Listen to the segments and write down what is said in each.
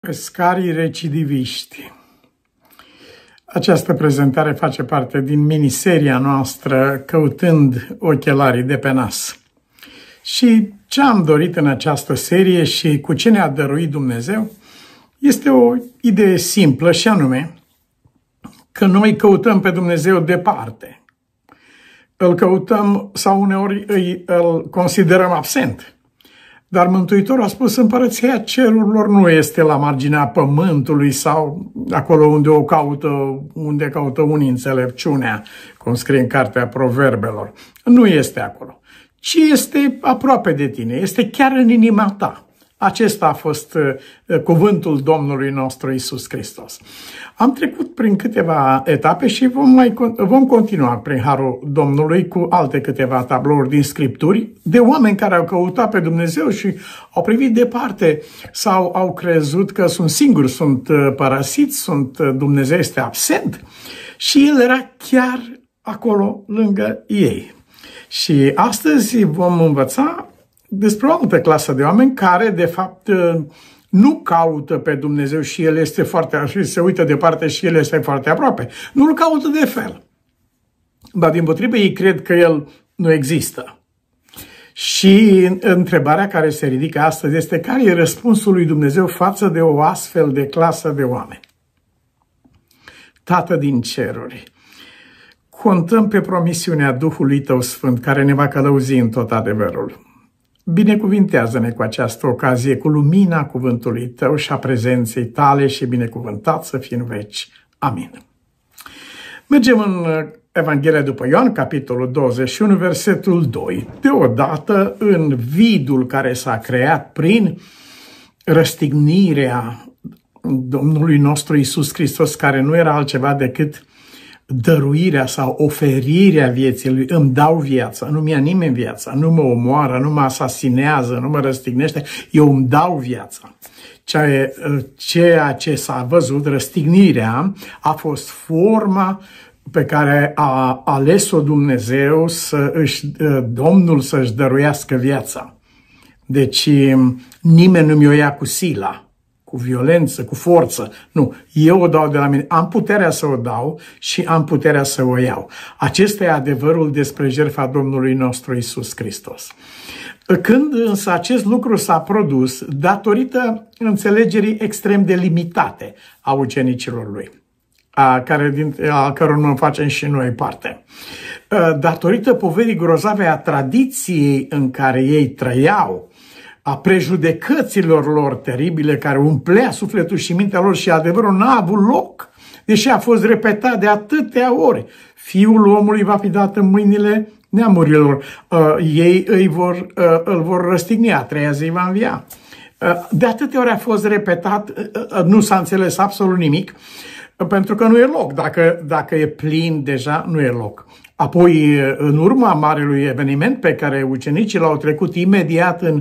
Pescarii recidiviști. Această prezentare face parte din miniseria noastră Căutând ochelarii de pe nas. Și ce am dorit în această serie și cu ce ne-a dăruit Dumnezeu este o idee simplă, și anume că noi căutăm pe Dumnezeu departe. Îl căutăm sau uneori îl considerăm absent. Dar Mântuitorul a spus: împărăția cerurilor nu este la marginea pământului sau acolo unde caută unii înțelepciunea, cum scrie în cartea Proverbelor. Nu este acolo, ci este aproape de tine, este chiar în inima ta. Acesta a fost cuvântul Domnului nostru Iisus Hristos. Am trecut prin câteva etape și vom continua prin harul Domnului cu alte câteva tablouri din Scripturi de oameni care au căutat pe Dumnezeu și au privit departe sau au crezut că sunt singuri, sunt părăsiți, Dumnezeu este absent și El era chiar acolo lângă ei. Și astăzi vom învăța despre o altă clasă de oameni care, de fapt, nu caută pe Dumnezeu și El este și se uită departe și El este foarte aproape. Nu-L caută de fel. Dar, dimpotrivă, ei cred că El nu există. Și întrebarea care se ridică astăzi este: care e răspunsul lui Dumnezeu față de o astfel de clasă de oameni? Tată din ceruri, contăm pe promisiunea Duhului Tău Sfânt, care ne va călăuzi în tot adevărul. Binecuvintează-ne cu această ocazie, cu lumina cuvântului Tău și a prezenței Tale, și binecuvântat să fii în veci. Amin. Mergem în Evanghelia după Ioan, capitolul 21, versetul 2. Deodată, în vidul care s-a creat prin răstignirea Domnului nostru Iisus Hristos, care nu era altceva decât dăruirea sau oferirea vieții lui: îmi dau viața, nu mi-a nimeni viața, nu mă omoară, nu mă asasinează, nu mă răstignește, eu îmi dau viața. Ceea ce s-a văzut, răstignirea, a fost forma pe care a ales-o Dumnezeu Domnul să-și dăruiască viața. Deci nimeni nu mi-o ia cu sila, cu violență, cu forță. Nu, eu o dau de la mine. Am puterea să o dau și am puterea să o iau. Acesta e adevărul despre jertfa Domnului nostru Iisus Hristos. Când însă acest lucru s-a produs datorită înțelegerii extrem de limitate a ucenicilor lui, a căror nu facem și noi parte, datorită poverii grozave a tradiției în care ei trăiau, a prejudecăților lor teribile care umplea sufletul și mintea lor, și adevărul n-a avut loc, deși a fost repetat de atâtea ori: Fiul omului va fi dat în mâinile neamurilor, ei îl vor răstigni, a treia zi va învia. De atâtea ori a fost repetat, nu s-a înțeles absolut nimic, pentru că nu e loc. Dacă e plin deja, nu e loc. Apoi, în urma marelui eveniment pe care ucenicii l-au trecut imediat în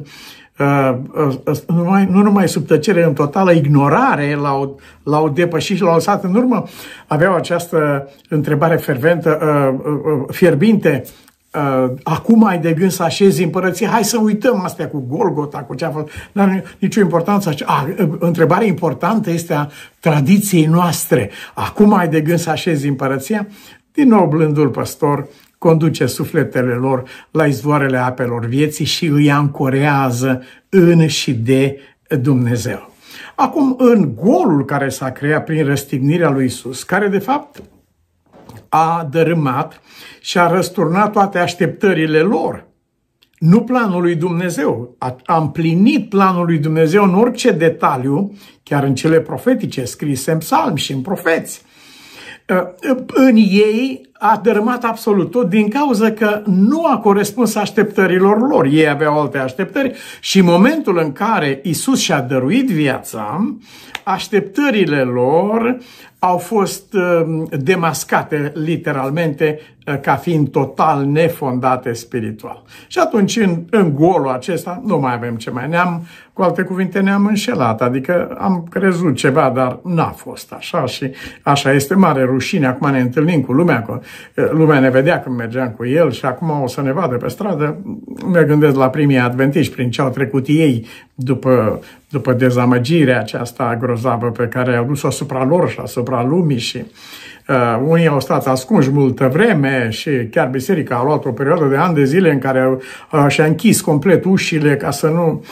nu numai sub tăcere, în totală ignorare, l-au depășit și l-au lăsat în urmă, aveau această întrebare fierbinte: acum ai de gând să așezi împărăția? Hai să uităm astea cu Golgota, cu ce a fost. Nu are nicio importanță. Întrebarea importantă este a tradiției noastre. Acum ai de gând să așezi împărăția? Din nou, blândul păstor conduce sufletele lor la izvoarele apelor vieții și îi ancorează în și de Dumnezeu. Acum, în golul care s-a creat prin răstignirea lui Iisus, care de fapt a dărâmat și a răsturnat toate așteptările lor, nu planul lui Dumnezeu, a împlinit planul lui Dumnezeu în orice detaliu, chiar în cele profetice scrise în psalmi și în profeți. În ei a dărâmat absolut tot din cauza că nu a corespuns așteptărilor lor. Ei aveau alte așteptări și în momentul în care Iisus și-a dăruit viața, așteptările lor au fost demascate literalmente ca fiind total nefondate spiritual. Și atunci în golul acesta nu mai avem ce mai. Cu alte cuvinte, ne-am înșelat, adică am crezut ceva, dar n-a fost așa și așa este mare rușine. Acum ne întâlnim cu lumea lumea ne vedea când mergeam cu el și acum o să ne vadă pe stradă. Mă gândesc la primii adventiști, prin ce au trecut ei după dezamăgirea aceasta grozavă pe care au dus-o asupra lor și asupra lumii și unii au stat ascunși multă vreme și chiar biserica a luat o perioadă de ani de zile în care și-a închis complet ușile ca să nu,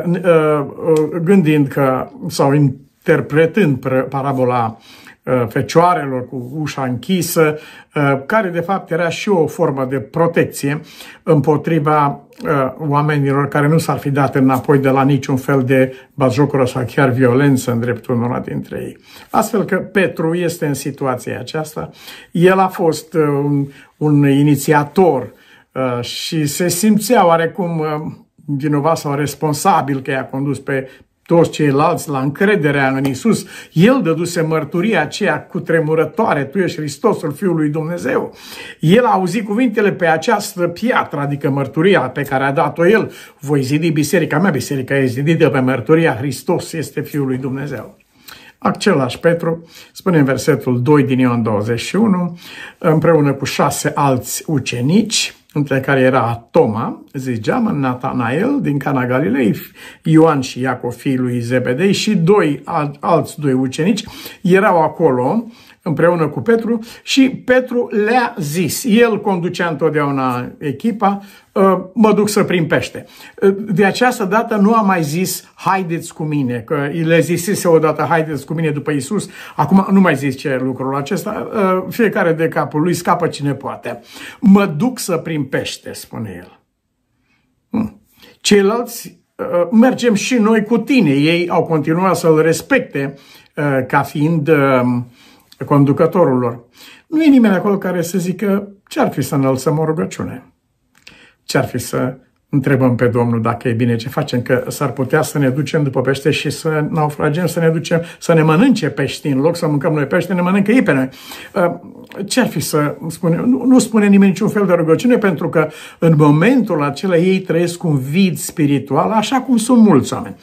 gândind că, sau interpretând parabola fecioarelor cu ușa închisă, care de fapt era și o formă de protecție împotriva oamenilor care nu s-ar fi dat înapoi de la niciun fel de batjocură sau chiar violență în dreptul unora dintre ei. Astfel că Petru este în situația aceasta. El a fost un inițiator și se simțea oarecum vinovat sau responsabil că i-a condus pe toți ceilalți la încrederea în Iisus. El dăduse mărturia aceea cutremurătoare: tu ești Hristosul, Fiul lui Dumnezeu. El a auzit cuvintele: pe această piatră, adică mărturia pe care a dat-o el, voi zidi biserica mea. Biserica e zidită pe mărturia: Hristos este Fiul lui Dumnezeu. Același Petru spune în versetul 2 din Ioan 21, împreună cu 6 alți ucenici, între care era Toma, ziceam, Natanael din Cana Galilei, Ioan și Iacov, fiii lui Zebedei, și alți doi ucenici erau acolo împreună cu Petru și Petru le-a zis, el conducea întotdeauna echipa: mă duc să prind pește. De această dată nu a mai zis haideți cu mine, că le zisese odată haideți cu mine după Iisus, acum nu mai zice lucrul acesta, fiecare de capul lui scapă cine poate. Mă duc să prind pește, spune el. Ceilalți, mergem și noi cu tine. Ei au continuat să-l respecte ca fiind conducătorul lor. Nu e nimeni acolo care să zică: ce-ar fi să înălțăm o rugăciune? Ce-ar fi să întrebăm pe Domnul dacă e bine ce facem? Că s-ar putea să ne ducem după pește și să naufragem, să ne ducem, să ne mănânce pești. În loc să mâncăm noi pește, ne mănâncă ei pe noi. Ce-ar fi să spune? Nu spune nimeni niciun fel de rugăciune, pentru că în momentul acela ei trăiesc un vid spiritual, așa cum sunt mulți oameni.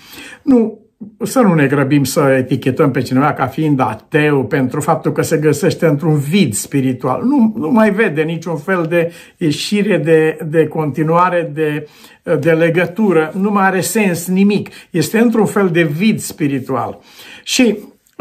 Să nu ne grăbim să etichetăm pe cineva ca fiind ateu pentru faptul că se găsește într-un vid spiritual. Nu mai vede niciun fel de ieșire, de continuare, de legătură. Nu mai are sens nimic. Este într-un fel de vid spiritual. Și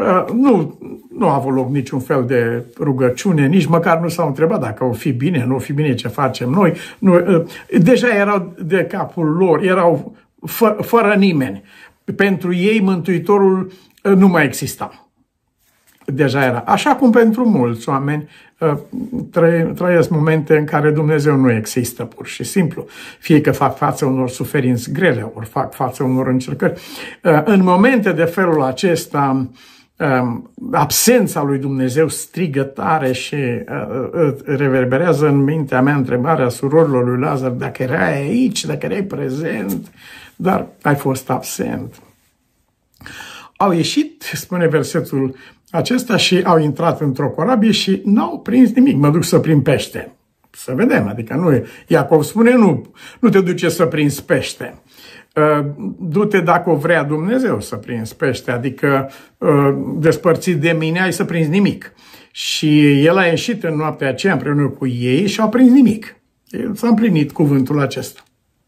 nu a avut loc niciun fel de rugăciune, nici măcar nu s-au întrebat dacă o fi bine, nu o fi bine, ce facem noi. Deja erau de capul lor, erau fără nimeni. Pentru ei Mântuitorul nu mai exista. Deja era. Așa cum pentru mulți oameni trăiesc momente în care Dumnezeu nu există, pur și simplu. Fie că fac față unor suferinți grele, ori fac față unor încercări. În momente de felul acesta, absența lui Dumnezeu strigă tare și reverberează în mintea mea întrebarea surorilor lui Lazar: dacă erai aici, dacă erai prezent, dar ai fost absent. Au ieșit, spune versetul acesta, și au intrat într-o corabie și n-au prins nimic. Mă duc să prind pește. Să vedem, adică nu. Iacov spune: nu te duce să prinzi pește. Du-te dacă o vrea Dumnezeu să prinzi pește, adică despărțit de mine ai să prinzi nimic. Și el a ieșit în noaptea aceea împreună cu ei și au prins nimic. S-a împlinit cuvântul acesta.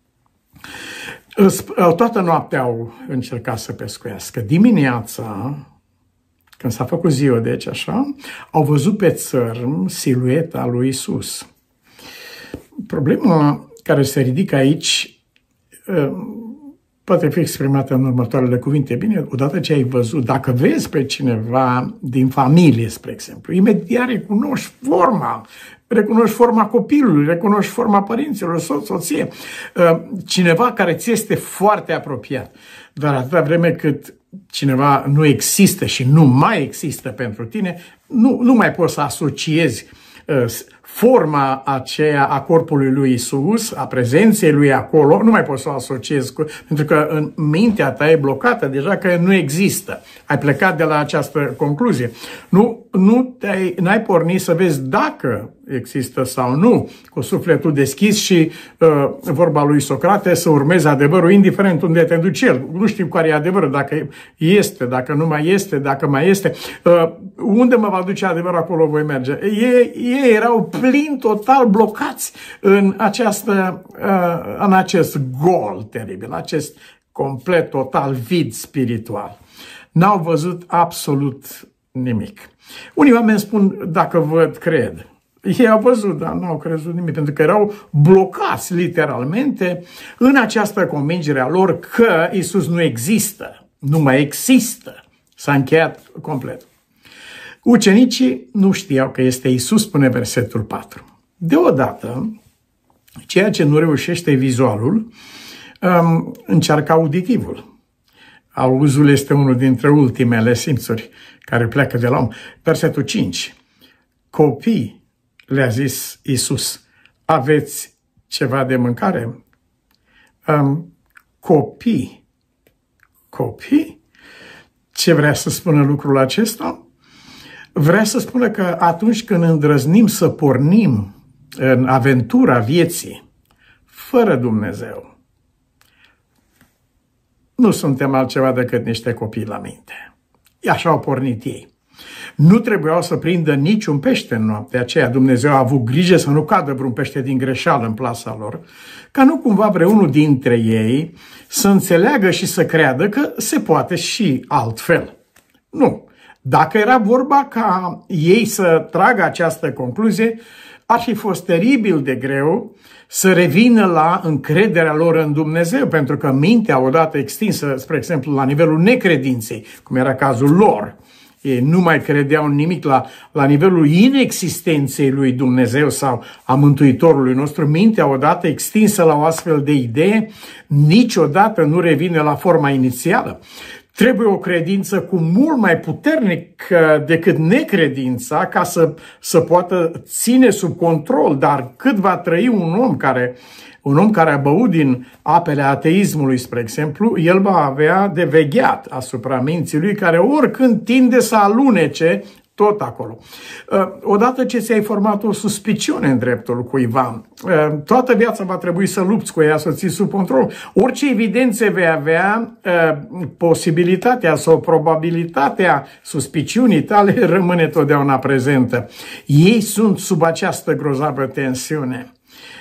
Toată noaptea au încercat să pescuiască. Dimineața, când s-a făcut ziua, deci așa, au văzut pe țărm silueta lui Iisus. Problema care se ridică aici poate fi exprimată în următoarele cuvinte. Bine, odată ce ai văzut, dacă vezi pe cineva din familie, spre exemplu, imediat recunoști forma copilului, recunoști forma părinților, soție, cineva care ți este foarte apropiat. Dar atâta vreme cât cineva nu există și nu mai există pentru tine, nu mai poți să asociezi forma aceea a corpului lui Isus, a prezenței lui acolo, nu mai poți să o asociezi pentru că în mintea ta e blocată deja că nu există. Ai plecat de la această concluzie. N-ai pornit să vezi dacă există sau nu, cu sufletul deschis și vorba lui Socrate, să urmezi adevărul indiferent unde te duci el. Nu știm care e adevărul, dacă este, dacă nu mai este, dacă mai este. Unde mă va duce adevărul, acolo voi merge. Ei erau plin, total blocați în acest gol teribil, acest complet, total vid spiritual. N-au văzut absolut nimic. Unii oameni spun, dacă văd, cred. Ei au văzut, dar n-au crezut nimic, pentru că erau blocați literalmente în această convingere a lor că Iisus nu există, nu mai există. S-a încheiat complet. Ucenicii nu știau că este Iisus, spune versetul 4. Deodată, ceea ce nu reușește vizualul, încearcă auditivul. Auzul este unul dintre ultimele simțuri care pleacă de la om. Versetul 5. Copii, le-a zis Iisus, aveți ceva de mâncare? Copii. Copii? Ce vrea să spună lucrul acesta? Vrea să spună că atunci când îndrăznim să pornim în aventura vieții, fără Dumnezeu, nu suntem altceva decât niște copii la minte. Așa au pornit ei. Nu trebuiau să prindă niciun pește în noaptea aceea. Dumnezeu a avut grijă să nu cadă vreun pește din greșeală în plasa lor, ca nu cumva vreunul dintre ei să înțeleagă și să creadă că se poate și altfel. Nu. Dacă era vorba ca ei să tragă această concluzie, ar fi fost teribil de greu să revină la încrederea lor în Dumnezeu, pentru că mintea, odată extinsă, spre exemplu, la nivelul necredinței, cum era cazul lor, ei nu mai credeau în nimic la nivelul inexistenței lui Dumnezeu sau a Mântuitorului nostru. Mintea, odată extinsă la o astfel de idee, niciodată nu revine la forma inițială. Trebuie o credință cu mult mai puternică decât necredința ca să poată ține sub control. Dar cât va trăi un om care a băut din apele ateismului, spre exemplu, el va avea de vegheat asupra minții lui, care oricând tinde să alunece tot acolo. Odată ce ți-ai format o suspiciune în dreptul cuiva, toată viața va trebui să lupți cu ea, să ții sub control. Orice evidențe vei avea, posibilitatea sau probabilitatea suspiciunii tale rămâne totdeauna prezentă. Ei sunt sub această grozavă tensiune.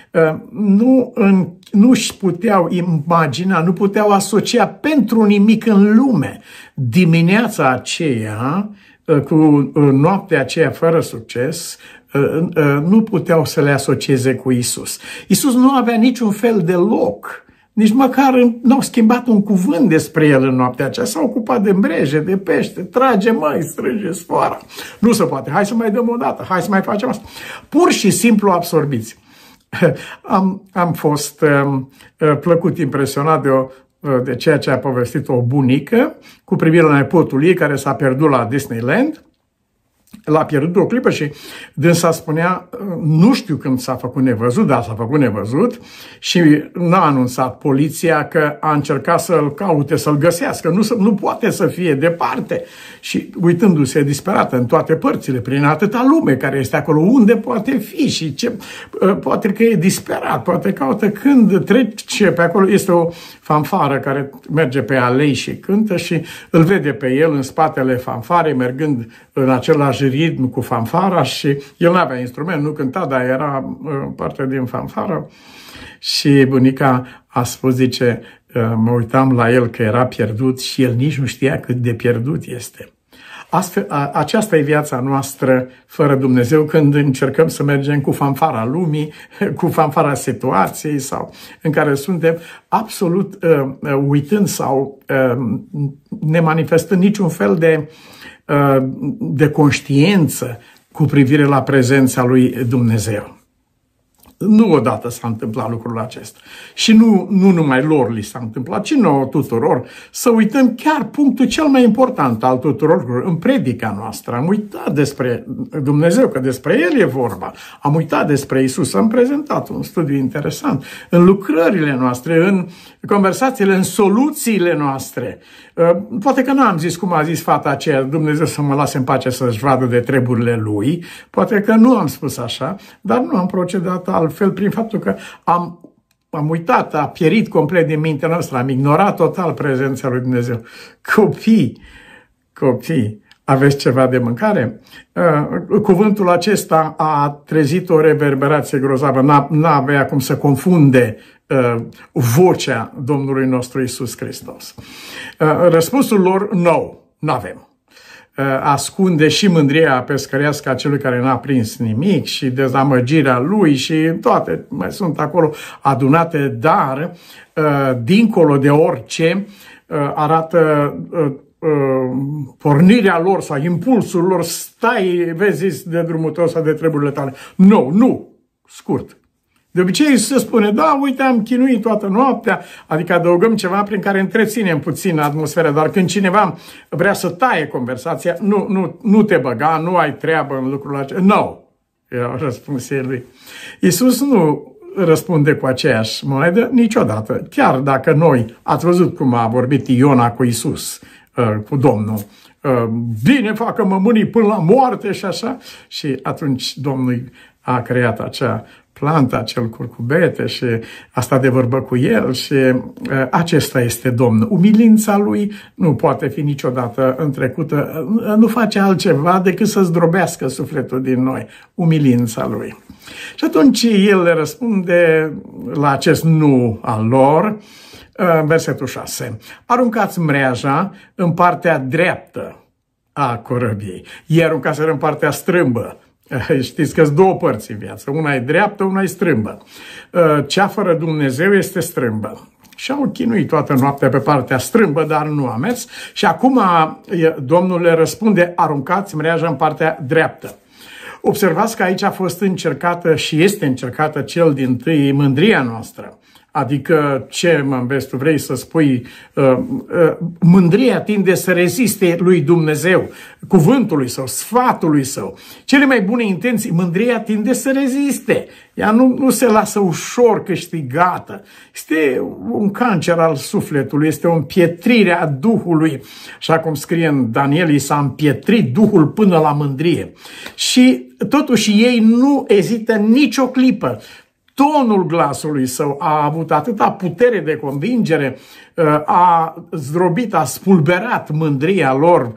Nu își puteau imagina, nu puteau asocia pentru nimic în lume dimineața aceea cu noaptea aceea fără succes, nu puteau să le asocieze cu Isus. Isus nu avea niciun fel de loc, nici măcar n-au schimbat un cuvânt despre el în noaptea aceea. S-a ocupat de mbreje, de pește, trage mai, strânge sfoara. Nu se poate, hai să mai dăm o dată, hai să mai facem asta. Pur și simplu absorbiți. Am fost plăcut impresionat de ceea ce a povestit o bunică cu privire la nepotul ei care s-a pierdut la Disneyland. L-a pierdut o clipă și dânsa spunea, nu știu când s-a făcut nevăzut, dar s-a făcut nevăzut și n-a anunțat poliția că a încercat să-l caute, să-l găsească. Nu poate să fie departe. Și uitându-se disperată în toate părțile, prin atâta lume care este acolo, unde poate fi și ce, poate că e disperat, poate caută când trece pe acolo. Este o fanfară care merge pe alei și cântă și îl vede pe el în spatele fanfarei, mergând în același ritm cu fanfara și el n-avea instrument, nu cânta, dar era parte din fanfară. Și bunica a spus, zice, mă uitam la el că era pierdut și el nici nu știa cât de pierdut este. Astfel, aceasta e viața noastră fără Dumnezeu când încercăm să mergem cu fanfara lumii, cu fanfara situației sau în care suntem absolut uitând sau ne manifestând niciun fel de conștiință cu privire la prezența lui Dumnezeu. Nu odată s-a întâmplat lucrul acesta. Și nu numai lor li s-a întâmplat, ci nouă tuturor. Să uităm chiar punctul cel mai important al tuturor în predica noastră. Am uitat despre Dumnezeu, că despre El e vorba. Am uitat despre Isus. Am prezentat un studiu interesant în lucrările noastre, în conversațiile, în soluțiile noastre. Poate că n-am zis cum a zis fata aceea, Dumnezeu să mă lase în pace să-și vadă de treburile Lui. Poate că nu am spus așa, dar nu am procedat altfel prin faptul că am uitat, a pierit complet din mintea noastră, am ignorat total prezența lui Dumnezeu. Copii, Aveți ceva de mâncare? Cuvântul acesta a trezit o reverberație grozavă. N-avea cum să confunde vocea Domnului nostru Iisus Hristos. Răspunsul lor, no, n-avem. Ascunde și mândria pescărească a celui care n-a prins nimic și dezamăgirea lui și toate mai sunt acolo adunate, dar dincolo de orice arată pornirea lor sau impulsul lor, stai, vezi de drumul tău sau de treburile tale. Nu, scurt. De obicei se spune, da, uite, am chinuit toată noaptea, adică adăugăm ceva prin care întreținem puțin atmosfera, dar când cineva vrea să taie conversația, nu te băga, nu ai treabă în lucrul acesta. No, i-a răspuns el lui. Iisus nu răspunde cu aceeași monedă niciodată, chiar dacă noi, ați văzut cum a vorbit Iona cu Iisus, cu Domnul, bine facă-mă mâinii până la moarte și așa, și atunci Domnul a creat acea plantă, acel curcubete și a stat de vorbă cu el și acesta este Domnul. Umilința lui nu poate fi niciodată întrecută, nu face altceva decât să zdrobească sufletul din noi, umilința lui. Și atunci el le răspunde la acest nu al lor, versetul 6. Aruncați mreaja în partea dreaptă a corăbiei. Ei aruncaseră în partea strâmbă. Știți că sunt două părți în viață. Una e dreaptă, una e strâmbă. Cea fără Dumnezeu este strâmbă. Și au chinuit toată noaptea pe partea strâmbă, dar nu a mers. Și acum Domnul le răspunde, aruncați mreaja în partea dreaptă. Observați că aici a fost încercată și este încercată cel dintâi mândria noastră. Adică, ce mă înveți tu, vrei să spui, mândria tinde să reziste lui Dumnezeu, cuvântului său, sfatului său. Cele mai bune intenții, mândria tinde să reziste. Ea nu se lasă ușor câștigată. Este un cancer al sufletului, este o împietrire a Duhului. Așa cum scrie în Daniel, i s-a împietrit Duhul până la mândrie. Și totuși ei nu ezită nicio clipă. Tonul glasului său a avut atâta putere de convingere, a zdrobit, a spulberat mândria lor,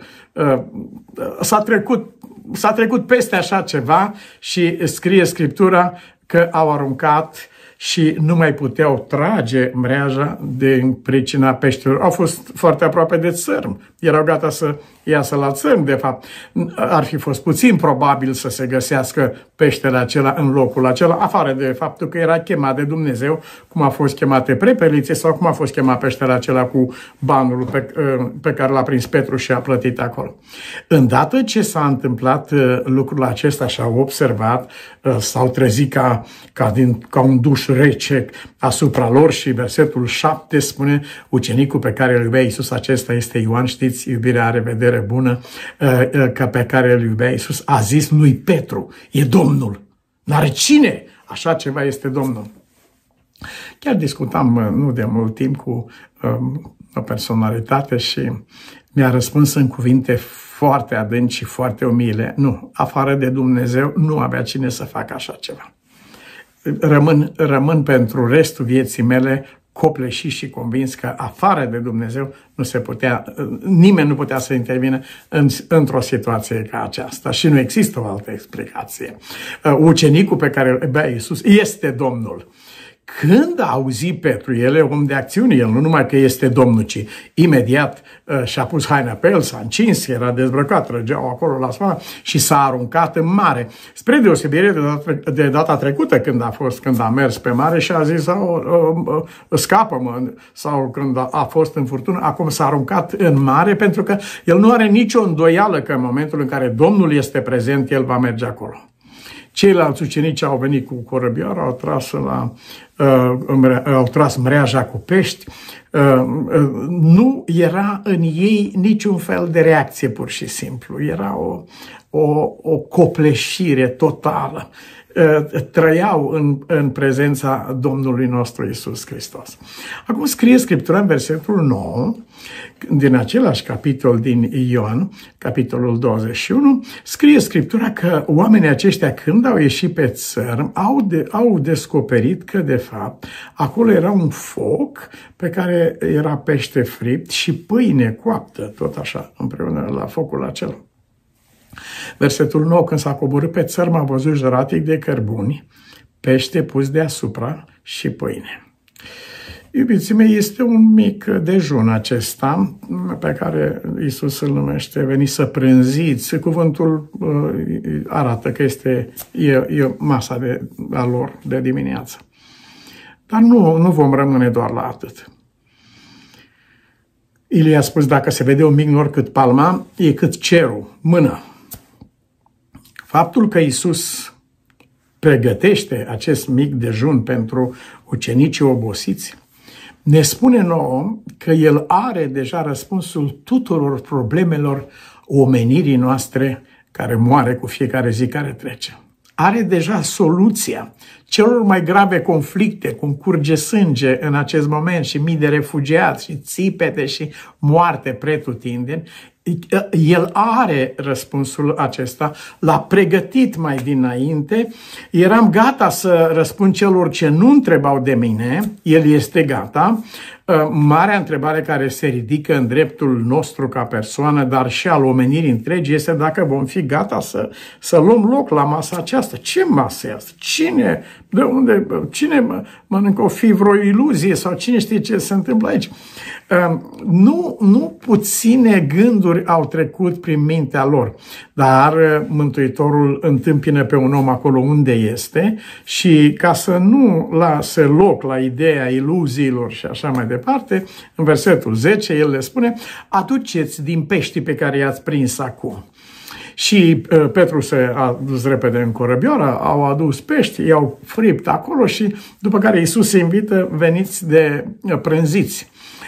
s-a trecut peste așa ceva și scrie Scriptura că au aruncat și nu mai puteau trage mreaja din pricina peștelor. Au fost foarte aproape de țărm. Erau gata să iasă la țărm, de fapt. Ar fi fost puțin probabil să se găsească peștele acela în locul acela, afară de faptul că era chemat de Dumnezeu, cum a fost chemate prepelițe sau cum a fost chemat peștele acela cu banul pe care l-a prins Petru și a plătit acolo. Îndată ce s-a întâmplat lucrul acesta și au observat, s-au trezit ca un duș rece asupra lor și versetul 7 spune, ucenicul pe care îl iubea Iisus, acesta este Ioan, știți, iubirea are vedere bună, că pe care îl iubea Iisus, a zis lui Petru, e Domnul, n-are cine, așa ceva este Domnul. Chiar discutam nu de mult timp cu o personalitate și mi-a răspuns în cuvinte foarte adânci și foarte umile, nu, afară de Dumnezeu nu avea cine să facă așa ceva. Rămân pentru restul vieții mele copleșit și convins că afară de Dumnezeu nimeni nu putea să intervină într-o situație ca aceasta și nu există o altă explicație. Ucenicul pe care îl iubea Iisus este Domnul. Când a auzit Petru, el e om de acțiune, el nu numai că este Domnul, ci imediat și-a pus haina pe el, s-a încins, era dezbrăcat, trăgeau acolo la soară și s-a aruncat în mare. Spre deosebire de data trecută când a mers pe mare și a zis, scapă-mă, sau când a fost în furtună, acum s-a aruncat în mare pentru că el nu are nicio îndoială că în momentul în care Domnul este prezent, el va merge acolo. Ceilalți ucenici au venit cu corăbioară, au tras mreaja cu pești. Nu era în ei niciun fel de reacție, pur și simplu. Era o copleșire totală. Trăiau în prezența Domnului nostru Iisus Hristos. Acum scrie Scriptura în versetul 9, din același capitol din Ioan, capitolul 21, scrie Scriptura că oamenii aceștia, când au ieșit pe țărm, au descoperit că, de fapt, acolo era un foc pe care era pește fript și pâine coaptă, tot așa, împreună la focul acela. Versetul 9, când s-a coborât pe țărm, a văzut jăratic de cărbuni, pește pus deasupra și pâine. Iubiții mei, este un mic dejun acesta pe care Iisus îl numește veni să prânziți. Cuvântul arată că e masa a lor de dimineață. Dar nu vom rămâne doar la atât. Ilie a spus, dacă se vede un mic nor cât palma, e cât cerul, mână. Faptul că Iisus pregătește acest mic dejun pentru ucenicii obosiți, ne spune nouă că El are deja răspunsul tuturor problemelor omenirii noastre care moare cu fiecare zi care trece. Are deja soluția celor mai grave conflicte, cum curge sânge în acest moment și mii de refugiați și țipete și moarte pretutindeni. El are răspunsul acesta, l-a pregătit mai dinainte. Eram gata să răspund celor ce nu întrebau de mine, el este gata. Marea întrebare care se ridică în dreptul nostru ca persoană, dar și al omenirii întregi, este dacă vom fi gata să luăm loc la masa aceasta. Ce masă e asta? Cine mănâncă o fi vreo iluzie sau cine știe ce se întâmplă aici? Nu puține gânduri au trecut prin mintea lor, dar Mântuitorul întâmpină pe un om acolo unde este și ca să nu lase loc la ideea iluziilor și așa mai departe, în versetul 10 el le spune, aduceți din peștii pe care i-ați prins acum. Și Petru s-a dus repede în corăbioară, au adus pești, i-au fript acolo și după care Iisus se invită, veniți de prânziți.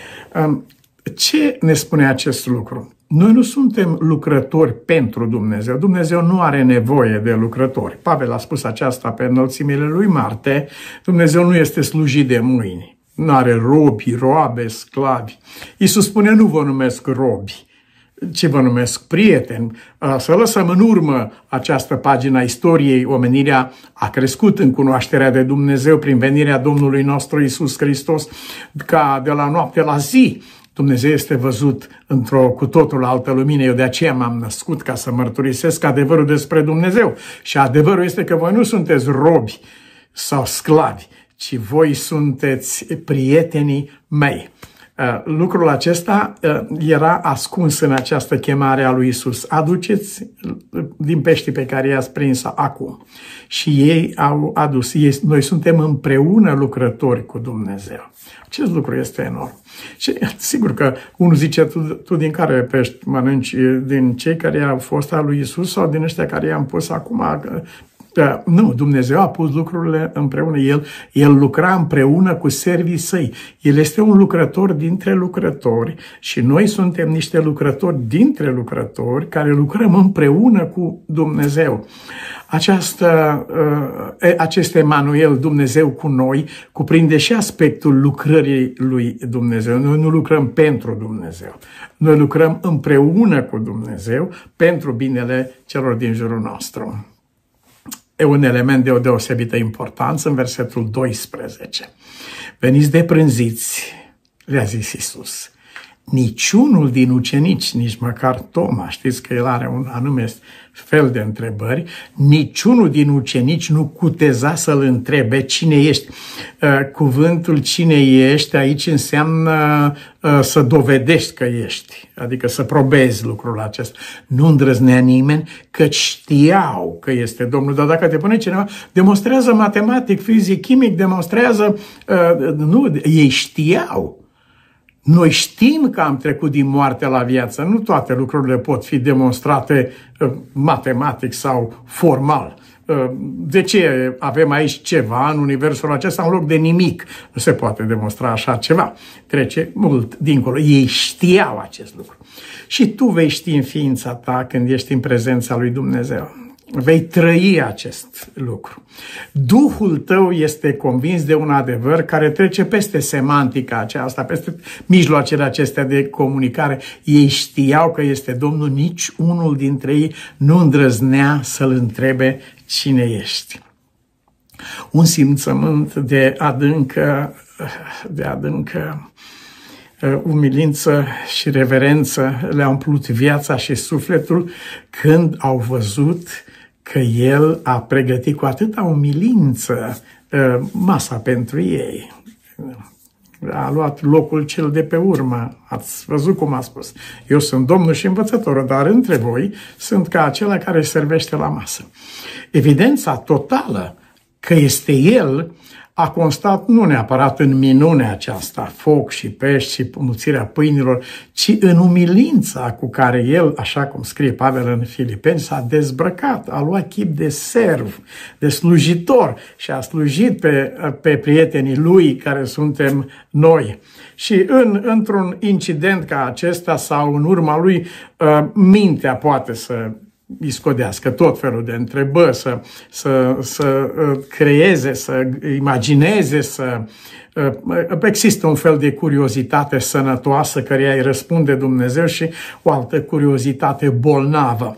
Ce ne spune acest lucru? Noi nu suntem lucrători pentru Dumnezeu. Dumnezeu nu are nevoie de lucrători. Pavel a spus aceasta pe înălțimile lui Marte. Dumnezeu nu este slujit de mâini. Nu are robi, roabe, sclavi. Iisus spune, nu vă numesc robi, ci vă numesc prieteni. Să lăsăm în urmă această pagină a istoriei. Omenirea a crescut în cunoașterea de Dumnezeu prin venirea Domnului nostru Iisus Hristos, ca de la noapte la zi. Dumnezeu este văzut într-o cu totul altă lumină. Eu de aceea m-am născut ca să mărturisesc adevărul despre Dumnezeu. Și adevărul este că voi nu sunteți robi sau sclavi, ci voi sunteți prietenii mei. Lucrul acesta era ascuns în această chemare a lui Iisus. Aduceți din peștii pe care i-ați prins acum. Și ei au adus. Noi suntem împreună lucrători cu Dumnezeu. Acest lucru este enorm. Și sigur că unul zice, tu din care pești mănânci? Din cei care au fost al lui Iisus sau din ăștia care i-am pus acum? Nu, Dumnezeu a pus lucrurile împreună. El lucra împreună cu servii săi. El este un lucrător dintre lucrători și noi suntem niște lucrători dintre lucrători care lucrăm împreună cu Dumnezeu. Acest Emanuel, Dumnezeu cu noi, cuprinde și aspectul lucrării lui Dumnezeu. Noi nu lucrăm pentru Dumnezeu. Noi lucrăm împreună cu Dumnezeu pentru binele celor din jurul nostru. E un element de o deosebită importanță în versetul 12. Veniți de prânziți, le-a zis Iisus. Niciunul din ucenici, nici măcar Toma, știți că el are un anume fel de întrebări, niciunul din ucenici nu cuteza să-l întrebe cine ești. Cuvântul cine ești aici înseamnă să dovedești că ești, adică să probezi lucrul acesta. Nu îndrăznea nimeni, că știau că este Domnul. Dar dacă te pune cineva, demonstrează matematic, fizic, chimic, demonstrează, nu, ei știau. Noi știm că am trecut din moarte la viață. Nu toate lucrurile pot fi demonstrate matematic sau formal. De ce avem aici ceva în universul acesta în loc de nimic? Nu se poate demonstra așa ceva. Trece mult dincolo. Ei știau acest lucru. Și tu vei ști în ființa ta când ești în prezența lui Dumnezeu. Vei trăi acest lucru. Duhul tău este convins de un adevăr care trece peste semantica aceasta, peste mijloacele acestea de comunicare. Ei știau că este Domnul, nici unul dintre ei nu îndrăznea să-l întrebe cine ești. Un simțământ de adâncă umilință și reverență le-a umplut viața și sufletul când au văzut că El a pregătit cu atâta umilință masa pentru ei. A luat locul cel de pe urmă. Ați văzut cum a spus. Eu sunt Domnul și învățătorul, dar între voi sunt ca acela care servește la masă. Evidența totală că este El a constat nu neapărat în minunea aceasta, foc și pești și mulțirea pâinilor, ci în umilința cu care El, așa cum scrie Pavel în Filipeni, s-a dezbrăcat, a luat chip de serv, de slujitor și a slujit pe prietenii Lui care suntem noi. Și într-un incident ca acesta sau în urma lui, mintea poate să iscodească tot felul de întrebări, să creeze, să imagineze, există un fel de curiozitate sănătoasă căreia îi răspunde Dumnezeu și o altă curiozitate bolnavă.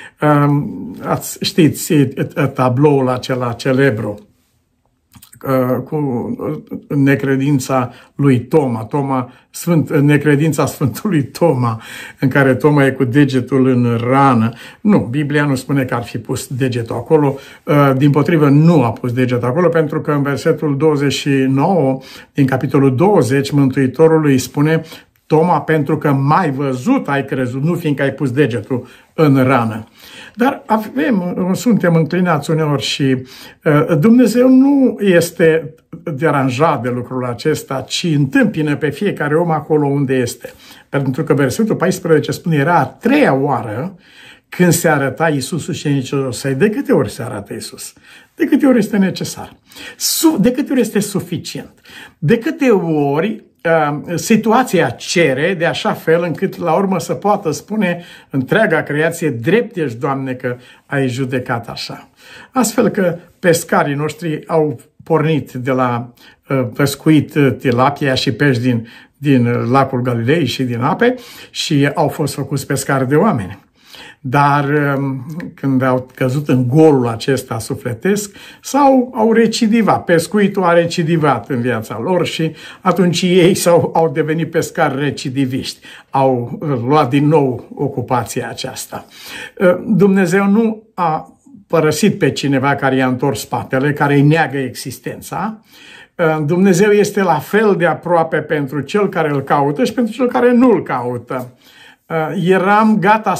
Știți tabloul acela celebru cu necredința lui Toma, necredința Sfântului Toma, în care Toma e cu degetul în rană. Nu, Biblia nu spune că ar fi pus degetul acolo, dimpotrivă nu a pus degetul acolo, pentru că în versetul 29 din capitolul 20, Mântuitorul îi spune: Toma, pentru că m-ai văzut, ai crezut, nu fiindcă ai pus degetul în rană. Dar suntem înclinați uneori și Dumnezeu nu este deranjat de lucrul acesta, ci întâmpină pe fiecare om acolo unde este. Pentru că versetul 14 spune: era a treia oară când se arăta Iisus ucenicilor săi. De câte ori se arată Iisus? De câte ori este necesar? De câte ori este suficient? De câte ori situația cere de așa fel încât la urmă să poată spune întreaga creație: drept ești, Doamne, că ai judecat așa. Astfel că pescarii noștri au pornit de la pescuit tilapia și pești din lacul Galilei și din ape și au fost făcuți pescari de oameni. Dar când au căzut în golul acesta sufletesc, au recidivat. Pescuitul a recidivat în viața lor și atunci ei au devenit pescari recidiviști. Au luat din nou ocupația aceasta. Dumnezeu nu a părăsit pe cineva care i-a întors spatele, care îi neagă existența. Dumnezeu este la fel de aproape pentru cel care îl caută și pentru cel care nu îl caută. Eram gata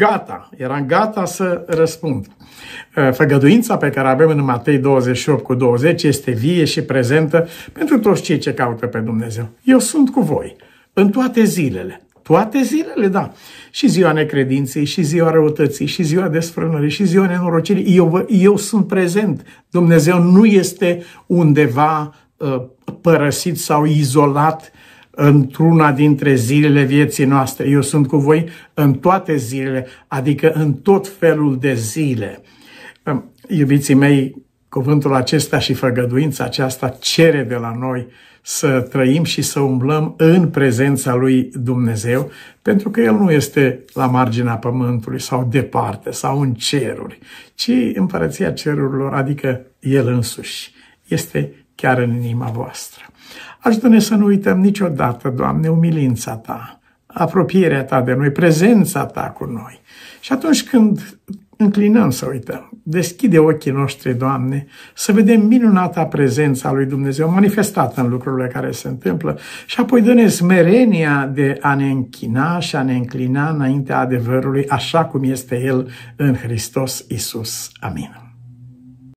să răspund. Făgăduința pe care avem în Matei 28:20 este vie și prezentă pentru toți cei ce caută pe Dumnezeu. Eu sunt cu voi în toate zilele. Toate zilele, da. Și ziua necredinței, și ziua răutății, și ziua desfrânării, și ziua nenorocirii. Eu sunt prezent. Dumnezeu nu este undeva părăsit sau izolat într-una dintre zilele vieții noastre. Eu sunt cu voi în toate zilele, adică în tot felul de zile. Iubiții mei, cuvântul acesta și făgăduința aceasta cere de la noi să trăim și să umblăm în prezența lui Dumnezeu, pentru că El nu este la marginea pământului sau departe sau în ceruri, ci împărăția cerurilor, adică El însuși, este chiar în inima voastră. Ajută-ne să nu uităm niciodată, Doamne, umilința Ta, apropierea Ta de noi, prezența Ta cu noi. Și atunci când înclinăm să uităm, deschide ochii noștri, Doamne, să vedem minunata prezența lui Dumnezeu manifestată în lucrurile care se întâmplă și apoi dă-ne smerenia de a ne închina și a ne înclina înaintea adevărului, așa cum este El în Hristos Iisus. Amin.